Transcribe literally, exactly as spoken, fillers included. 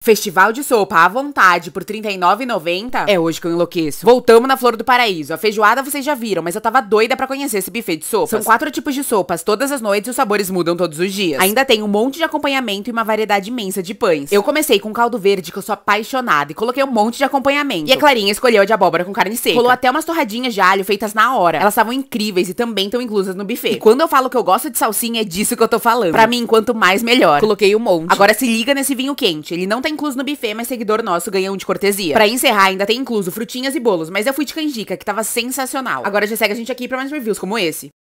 Festival de sopa à vontade por trinta e nove reais e noventa centavos. É hoje que eu enlouqueço. Voltamos na Flor do Paraíso. A feijoada vocês já viram, mas eu tava doida pra conhecer esse buffet de sopas. São quatro tipos de sopas, todas as noites e os sabores mudam todos os dias. Ainda tem um monte de acompanhamento e uma variedade imensa de pães. Eu comecei com caldo verde, que eu sou apaixonada, e coloquei um monte de acompanhamento. E a Clarinha escolheu a de abóbora com carne seca. Rolou até umas torradinhas de alho feitas na hora. Elas estavam incríveis e também estão inclusas no buffet. E quando eu falo que eu gosto de salsinha, é disso que eu tô falando. Pra mim, quanto mais, melhor. Coloquei um monte. Agora se liga nesse vinho quente. Ele não tá incluso no buffet, mas seguidor nosso ganha um de cortesia. Pra encerrar, ainda tem incluso frutinhas e bolos, mas eu fui de canjica, que tava sensacional. Agora já segue a gente aqui pra mais reviews como esse.